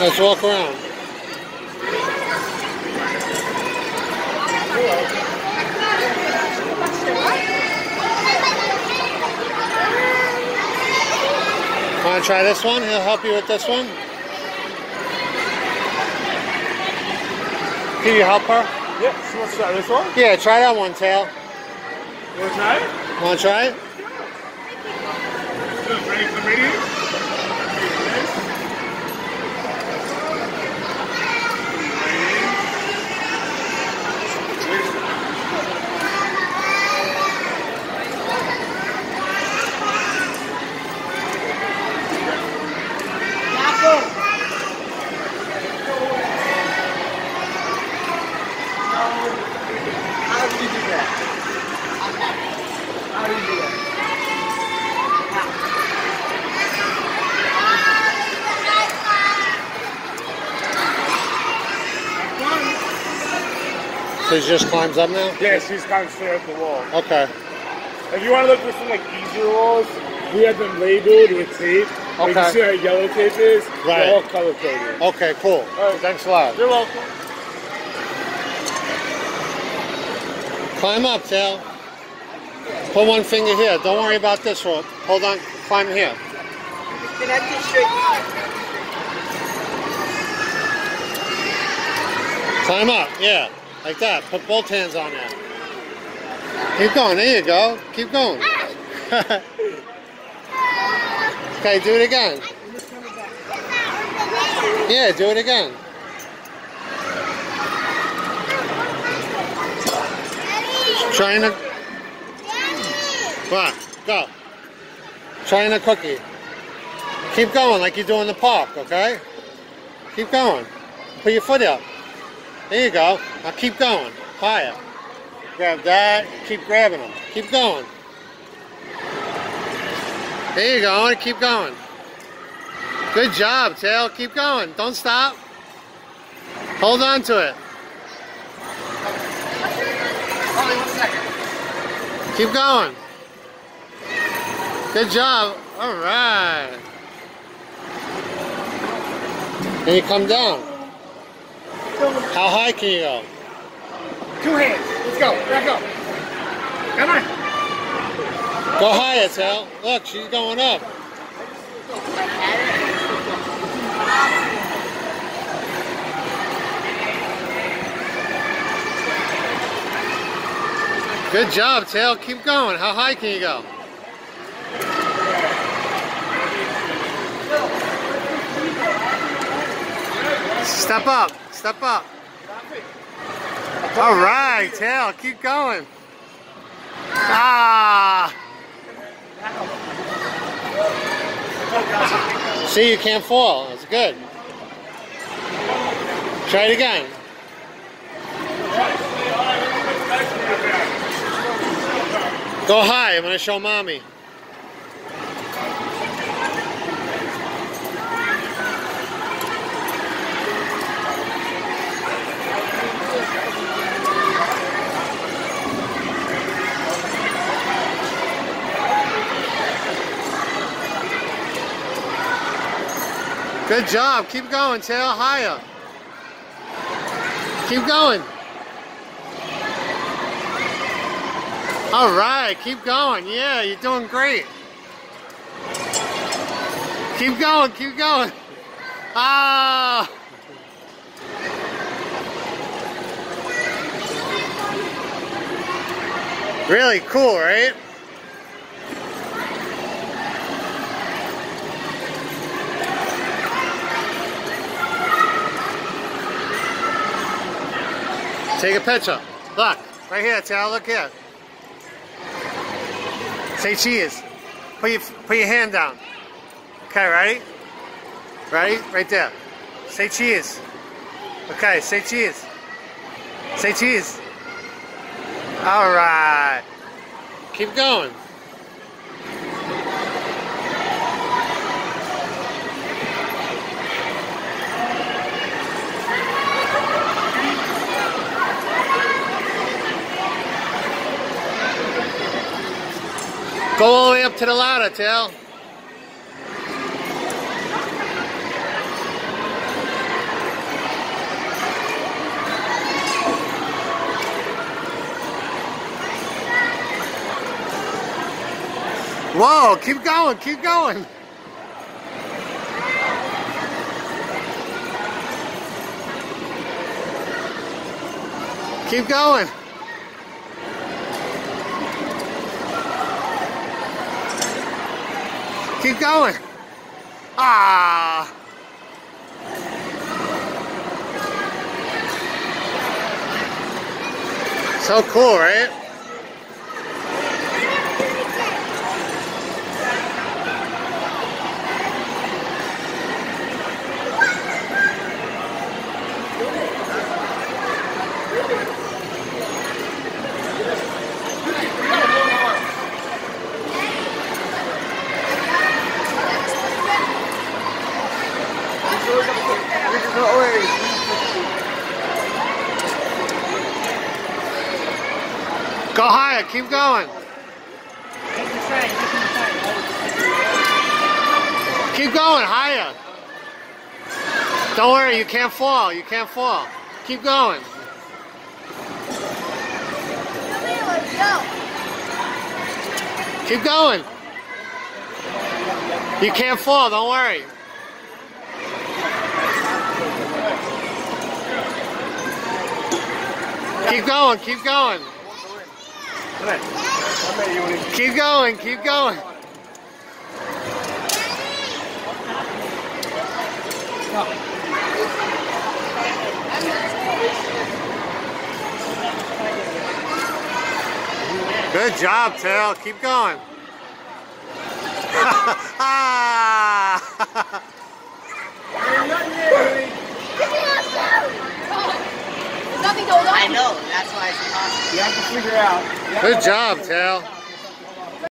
Let's walk around. Want to try this one? He'll help you with this one. Can you help her? Yeah, she wants to try this one? Yeah, try that one, Tail. You want to try it? Want to try it? Ready for the radio? So she just climbs up now? Yeah, she's kind of straight up the wall. Okay. If you want to look for some like easier walls, we have them labeled with tape. Okay. You can see how yellow tape is. Right. They're all color coded. Okay, cool. All right. Thanks a lot. You're welcome. Climb up, Tail. Put one finger here. Don't worry about this rope. Hold on. Climb here. Connect it straight. Climb up. Yeah. Like that. Put both hands on there. Keep going. There you go. Keep going. Okay, do it again. Yeah, do it again. Trying to... What? Go. Trying a cookie. Keep going like you do in the park, okay? Keep going. Put your foot up. There you go. Now keep going. Higher. Grab that. Keep grabbing them. Keep going. There you go. Keep going. Good job, Tail. Keep going. Don't stop. Hold on to it. Only 1 second. Keep going. Good job. All right. And you come down. How high can you go? 2 hands. Let's go. Back up. Come on. Go higher, Tail. Look, she's going up. Good job, Tail. Keep going. How high can you go? Step up. Step up. All right, Tail. Keep going. Ah! See, you can't fall. That's good. Try it again. Go high. I'm going to show Mommy. Good job. Keep going, Tail. Higher. Keep going. All right. Keep going. Yeah, you're doing great. Keep going. Keep going. Ah. Really cool, right? Take a picture. Look, right here, Tail. Look here. Say cheese. Put your hand down. Okay, ready? Ready? Right there. Say cheese. Okay, say cheese. Say cheese. All right. Keep going. Go all the way up to the ladder, Tail. Whoa, keep going, keep going. Keep going. Keep going. Ah. So cool, right? Go higher, keep going. Keep going, higher. Don't worry, you can't fall, you can't fall. Keep going. Keep going. You can't fall, don't worry. Keep going, keep going. Keep going, keep going. Good job, Tail. Keep going. I know, that's why it's impossible. You have to figure out. Good job, Tail.